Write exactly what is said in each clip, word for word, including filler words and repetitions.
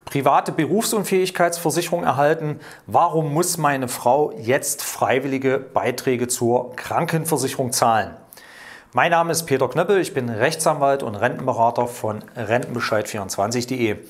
Private Berufsunfähigkeitsversicherung erhalten. Warum muss meine Frau jetzt freiwillige Beiträge zur Krankenversicherung zahlen? Mein Name ist Peter Knöppel, ich bin Rechtsanwalt und Rentenberater von Rentenbescheid vierundzwanzig punkt de.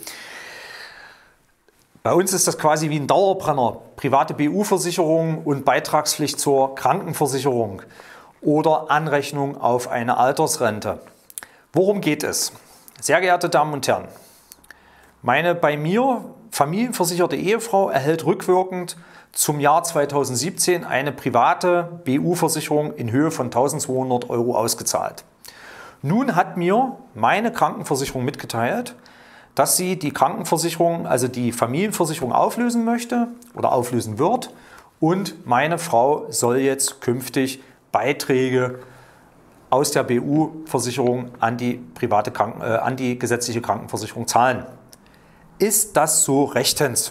Bei uns ist das quasi wie ein Dauerbrenner. Private B U-Versicherung und Beitragspflicht zur Krankenversicherung oder Anrechnung auf eine Altersrente. Worum geht es? Sehr geehrte Damen und Herren, meine bei mir familienversicherte Ehefrau erhält rückwirkend zum Jahr zweitausendsiebzehn eine private B U-Versicherung in Höhe von eintausendzweihundert Euro ausgezahlt. Nun hat mir meine Krankenversicherung mitgeteilt, dass sie die Krankenversicherung, also die Familienversicherung auflösen möchte oder auflösen wird und meine Frau soll jetzt künftig Beiträge aus der B U-Versicherung an die private Kranken, äh, an die gesetzliche Krankenversicherung zahlen. Ist das so rechtens?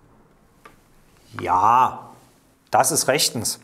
Ja, das ist rechtens.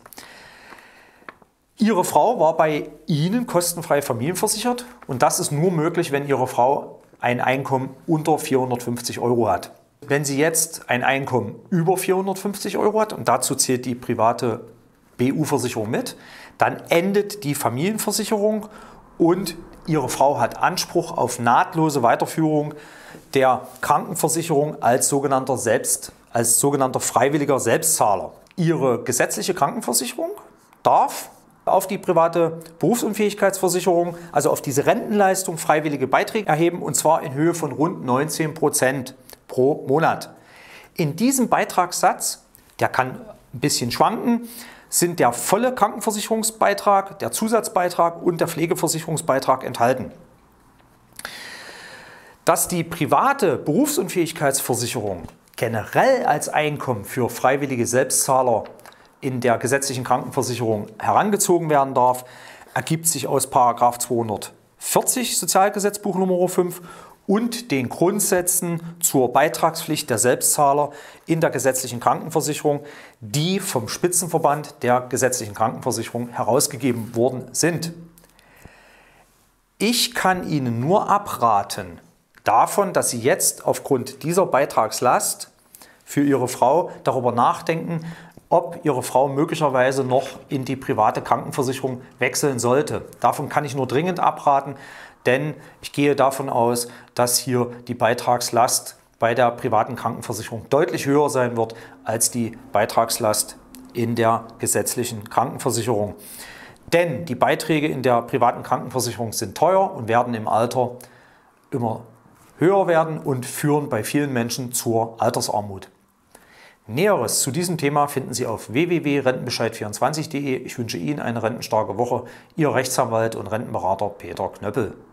Ihre Frau war bei Ihnen kostenfrei familienversichert und das ist nur möglich, wenn Ihre Frau ein Einkommen unter vierhundertfünfzig Euro hat. Wenn sie jetzt ein Einkommen über vierhundertfünfzig Euro hat, und dazu zählt die private B U-Versicherung mit, dann endet die Familienversicherung und Ihre Frau hat Anspruch auf nahtlose Weiterführung der Krankenversicherung als sogenannter, Selbst, als sogenannter freiwilliger Selbstzahler. Ihre gesetzliche Krankenversicherung darf auf die private Berufsunfähigkeitsversicherung, also auf diese Rentenleistung, freiwillige Beiträge erheben, und zwar in Höhe von rund neunzehn Prozent pro Monat. In diesem Beitragssatz, der kann ein bisschen schwanken, sind der volle Krankenversicherungsbeitrag, der Zusatzbeitrag und der Pflegeversicherungsbeitrag enthalten. Dass die private Berufsunfähigkeitsversicherung generell als Einkommen für freiwillige Selbstzahler in der gesetzlichen Krankenversicherung herangezogen werden darf, ergibt sich aus Paragraph zweihundertvierzig Sozialgesetzbuch Nummer fünf und den Grundsätzen zur Beitragspflicht der Selbstzahler in der gesetzlichen Krankenversicherung, die vom Spitzenverband der gesetzlichen Krankenversicherung herausgegeben worden sind. Ich kann Ihnen nur abraten davon, dass Sie jetzt aufgrund dieser Beitragslast für Ihre Frau darüber nachdenken, ob Ihre Frau möglicherweise noch in die private Krankenversicherung wechseln sollte. Davon kann ich nur dringend abraten, denn ich gehe davon aus, dass hier die Beitragslast bei der privaten Krankenversicherung deutlich höher sein wird als die Beitragslast in der gesetzlichen Krankenversicherung. Denn die Beiträge in der privaten Krankenversicherung sind teuer und werden im Alter immer höher werden und führen bei vielen Menschen zur Altersarmut. Näheres zu diesem Thema finden Sie auf w w w punkt rentenbescheid vierundzwanzig punkt de. Ich wünsche Ihnen eine rentenstarke Woche. Ihr Rechtsanwalt und Rentenberater Peter Knöppel.